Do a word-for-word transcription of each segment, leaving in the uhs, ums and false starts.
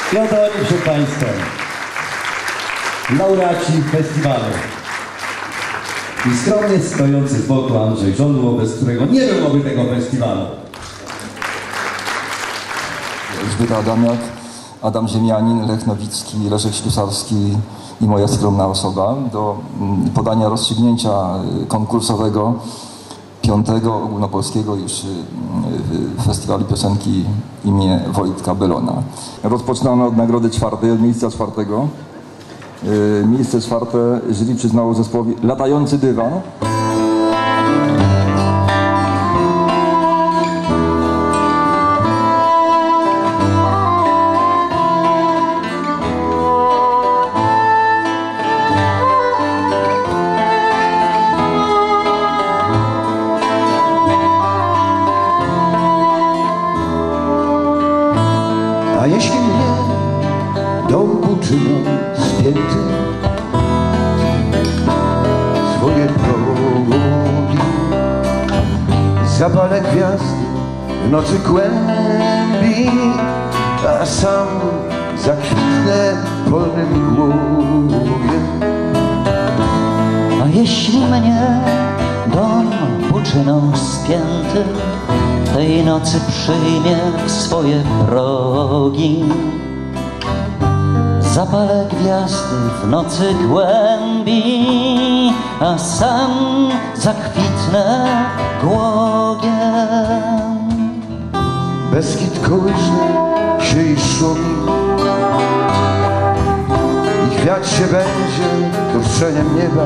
I oto oni przed Państwem, laureaci festiwalu. I skromnie stojący z boku Andrzej Żądło, bez którego nie byłoby tego festiwalu. Elżbieta Adamiak, Adam Ziemianin, Lech Nowicki, Leszek Ślusarski i moja skromna osoba do podania rozstrzygnięcia konkursowego piątego ogólnopolskiego już festiwalu piosenki imię Wojtka Belona. Rozpoczynamy od nagrody czwartej, od miejsca czwartego. Miejsce czwarte jury przyznało zespołowi Latający Dywan. A jeśli mnie dom uczyną spięty swoje progi, zapalę gwiazd w nocy głębi, a sam zakwitnę polnym głowiem. A jeśli mnie dom buczyną spięty tej nocy przyjmie w swoje progi, zapalę gwiazdy w nocy głębi, a sam zakwitnę głogiem. Beskid kołysze się i szumi, i kwiat się będzie dostrzeniem nieba,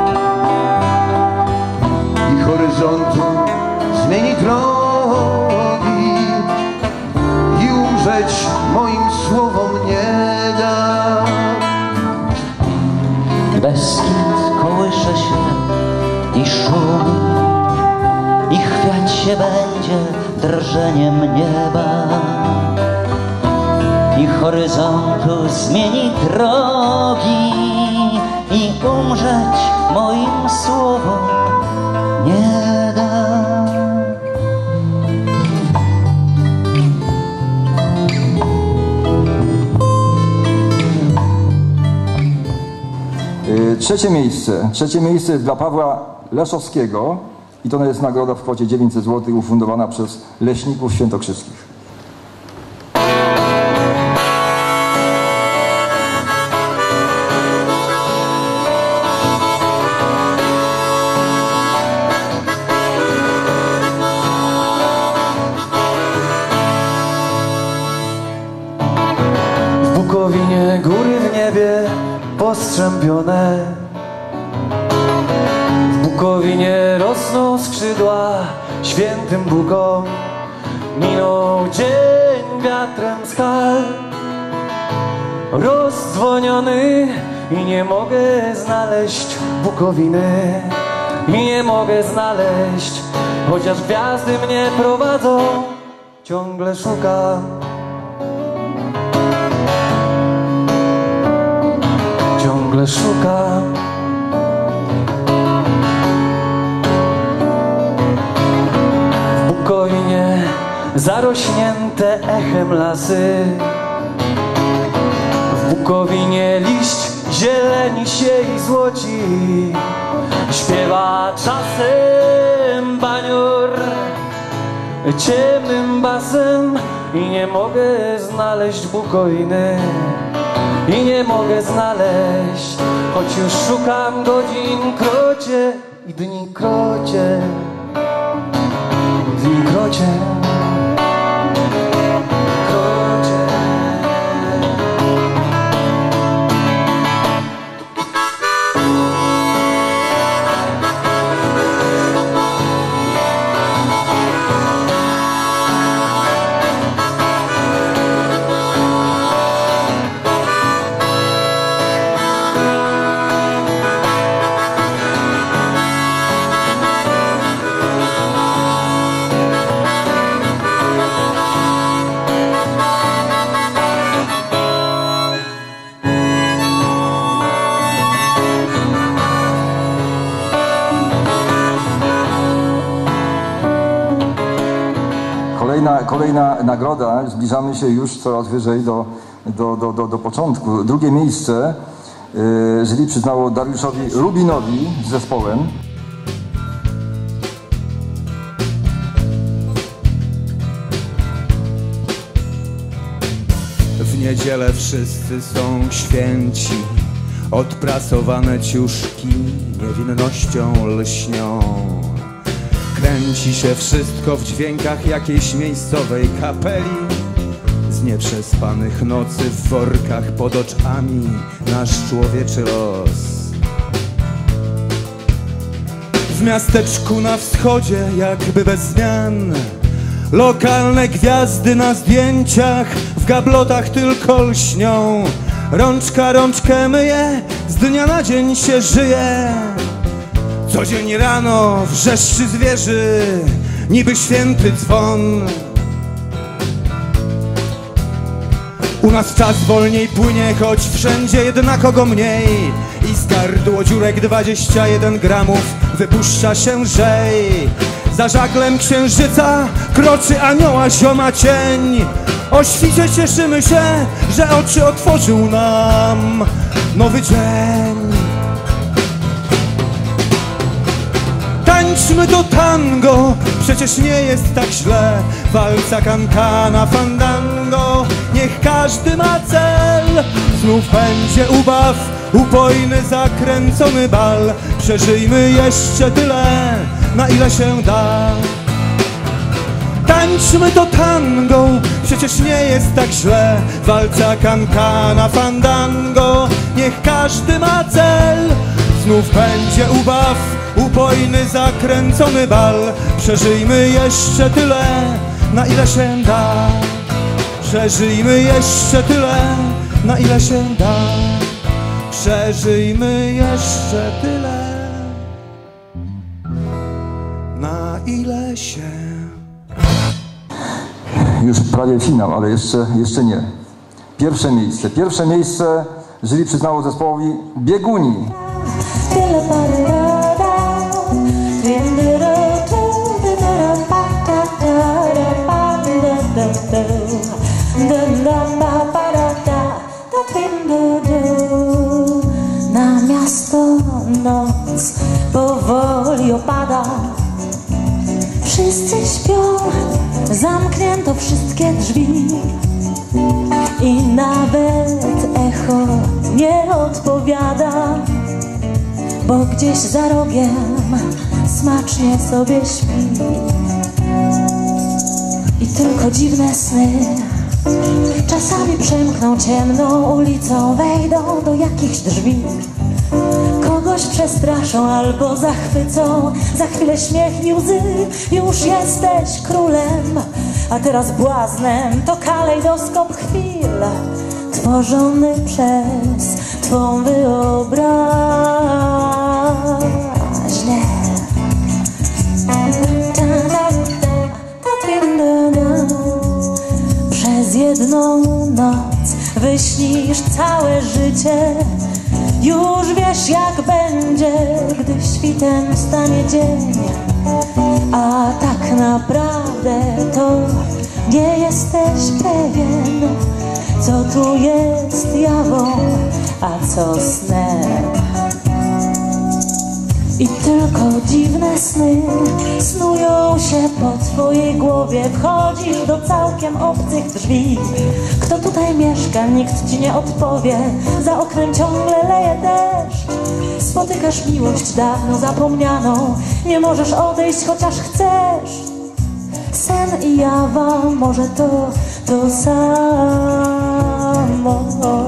i horyzontu zmieni drogi, i umrzeć moim słowom nie da. Beskid kołysze się i szumi, i chwiać się będzie drżeniem nieba, i horyzontu zmieni drogi, i umrzeć moim słowom nie da. Trzecie miejsce. Trzecie miejsce jest dla Pawła Leszowskiego i to jest nagroda w kwocie dziewięćset złotych ufundowana przez Leśników Świętokrzyskich. W Bukowinie góry w niebie postrzępione, w Bukowinie rosną skrzydła świętym Bugom. Minął dzień wiatrem skal rozdzwoniony i nie mogę znaleźć Bukowiny, i nie mogę znaleźć, chociaż gwiazdy mnie prowadzą, ciągle szukam. Ciągle szukam. W Bukowinie zarośnięte echem lasy, w Bukowinie liść zieleni się i złoci, śpiewa czasem banior ciemnym basem, i nie mogę znaleźć Bukowiny, i nie mogę znaleźć, choć już szukam godzin krocie i dni krocie, dni krocie, krocie. kolejna nagroda. Zbliżamy się już coraz wyżej do, do, do, do, do początku. Drugie miejsce yy, jury przyznało Dariuszowi Rubinowi z zespołem. W niedzielę wszyscy są święci, odprasowane ciuszki niewinnością lśnią. Kręci się wszystko w dźwiękach jakiejś miejscowej kapeli. Z nieprzespanych nocy w workach pod oczami nasz człowieczy los. W miasteczku na wschodzie jakby bez zmian, lokalne gwiazdy na zdjęciach w gablotach tylko lśnią. Rączka rączkę myje, z dnia na dzień się żyje. Codzień rano wrzeszczy zwierzy, niby święty dzwon. U nas czas wolniej płynie, choć wszędzie jednako go mniej. I z gardło dziurek dwadzieścia jeden gramów wypuszcza się lżej. Za żaglem księżyca kroczy anioła zioma cień. O świcie cieszymy się, że oczy otworzył nam nowy dzień. Tańczmy to tango, przecież nie jest tak źle. Walca, kankana, fandango, niech każdy ma cel. Znów będzie ubaw, upojny, zakręcony bal. Przeżyjmy jeszcze tyle, na ile się da. Tańczmy to tango, przecież nie jest tak źle. Walca, kankana, fandango, niech każdy ma cel. Znów będzie ubaw, upojny, zakręcony bal. Przeżyjmy jeszcze tyle, na ile się da. Przeżyjmy jeszcze tyle, na ile się da. Przeżyjmy jeszcze tyle, na ile się. Już prawie finał, ale jeszcze, jeszcze nie. Pierwsze miejsce. Pierwsze miejsce jury przyznało zespołowi Bieguni. Na miasto noc powoli opada. Wszyscy śpią, zamknięto wszystkie drzwi. I nawet echo nie odpowiada, bo gdzieś za rogiem smacznie sobie śpi. I tylko dziwne sny czasami przemkną ciemną ulicą, wejdą do jakichś drzwi. Kogoś przestraszą albo zachwycą, za chwilę śmiech i łzy. Już jesteś królem, a teraz błaznem. To kalejdoskop chwil tworzony przez twą wyobraźnię. Przez jedną noc wyśnisz całe życie. Już wiesz, jak będzie, gdy świtem stanie dzień. A tak naprawdę to nie jesteś pewien, co tu jest jawą, a co snem. I tylko dziwne sny snują się po twojej głowie. Wchodzisz do całkiem obcych drzwi. Kto tutaj mieszka, nikt ci nie odpowie. Za oknem ciągle leje deszcz. Spotykasz miłość dawno zapomnianą. Nie możesz odejść, chociaż chcesz. Sen i jawa, może to to samo.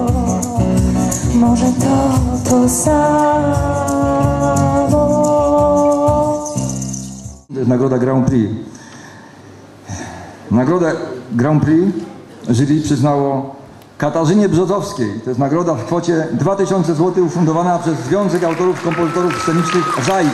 Może to to samo. To jest nagroda Grand Prix. Nagrodę Grand Prix jury przyznało Katarzynie Brzozowskiej. To jest nagroda w kwocie dwa tysiące złotych ufundowana przez Związek Autorów Kompozytorów Scenicznych ZAIC.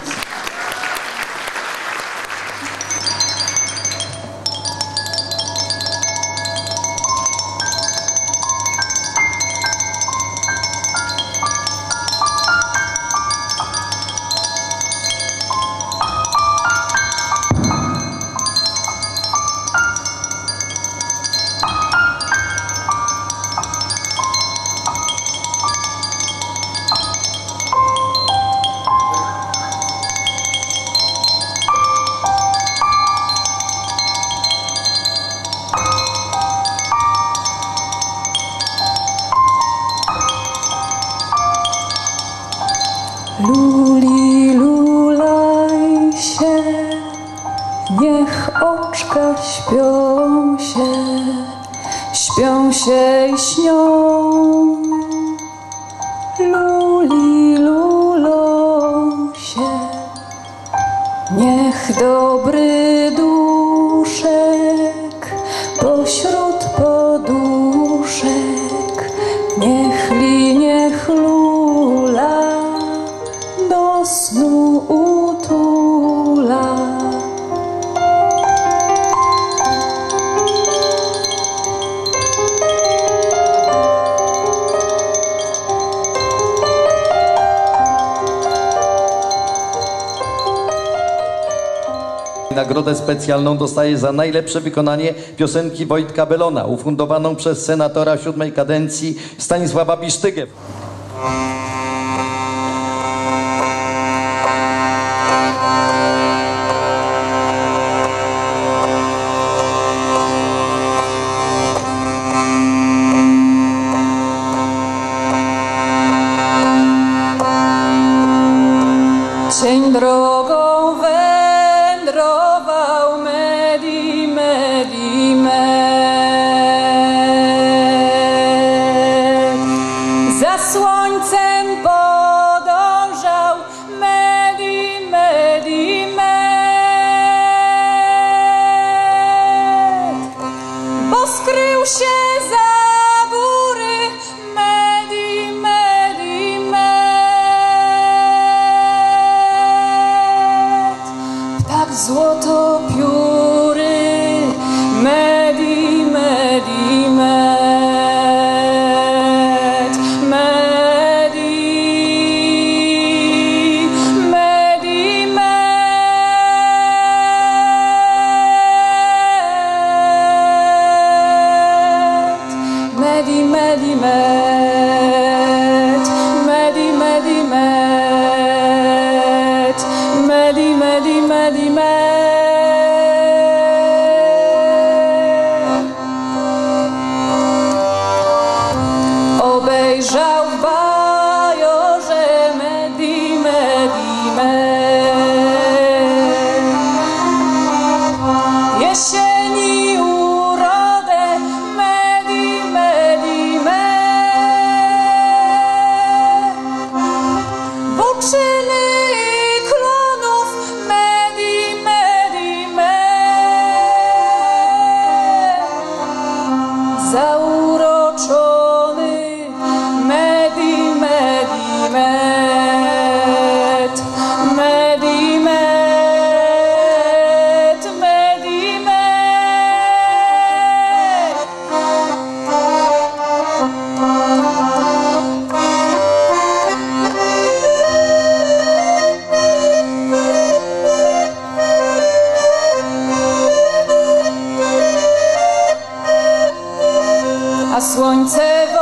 Luli, lulaj się, niech oczka śpią się, śpią się i śnią. Luli, lulą się, niech dobry duszek pośród poduszek, niech li, niech lula do snu utula. Nagrodę specjalną dostaje za najlepsze wykonanie piosenki Wojtka Belona, ufundowaną przez senatora siódmej kadencji Stanisława Bisztygę. Cień drogą wędrował Medi, Medi, Med. Za słońcem podążał Medi, Medi, Med. Bo skrył się za góry Medi, Medi, Med. Ptak złotopióry Medi, Medi, Med. Medi, Medi, Med. Medi, Medi, Med. Medi, Medi, Med. Medi, Medi, Medi, Med. Obejrzał w bajorze Medi, Medi, Med. Jesieni urodę Medi, Medi, Med. Buczyny i klonów Medi, Medi, Med. Zauroczony Medi, Medi, Med. Medi, Med. Medi, Med. A słońce